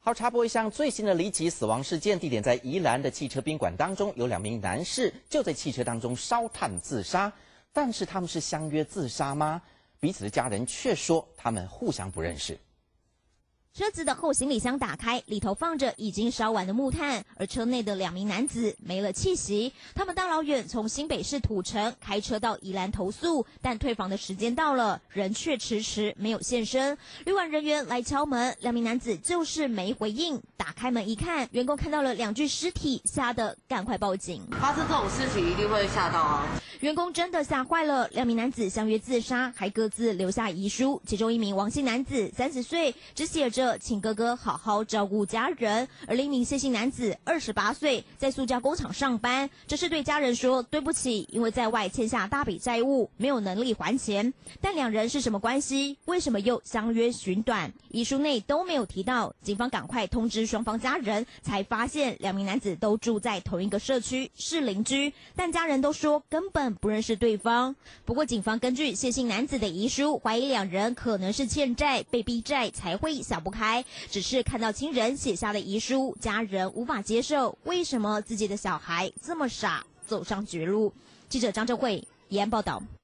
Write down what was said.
好，插播一项最新的离奇死亡事件，地点在宜兰的汽车宾馆当中，有2名男士就在汽车当中烧炭自杀。但是他们是相约自杀吗？彼此的家人却说他们互相不认识。 车子的后行李箱打开，里头放着已经烧完的木炭，而车内的2名男子没了气息。他们大老远从新北市土城开车到宜兰投诉，但退房的时间到了，人却迟迟没有现身。旅馆人员来敲门，2名男子就是没回应。打开门一看，员工看到了2具尸体，吓得赶快报警。 发生这种事情一定会吓到啊！ 员工真的吓坏了，2名男子相约自杀，还各自留下遗书。其中1名王姓男子30岁，只写着 请哥哥好好照顾家人，而另一名谢姓男子28岁，在塑胶工厂上班，这是对家人说对不起，因为在外欠下大笔债务，没有能力还钱。但2人是什么关系？为什么又相约寻短？遗书内都没有提到。警方赶快通知双方家人，才发现2名男子都住在同一个社区，是邻居，但家人都说根本不认识对方。不过警方根据谢姓男子的遗书，怀疑2人可能是欠债，被逼债才会想不开。 只是看到亲人写下的遗书，家人无法接受，为什么自己的小孩这么傻，走上绝路？记者张正慧，宜安报道。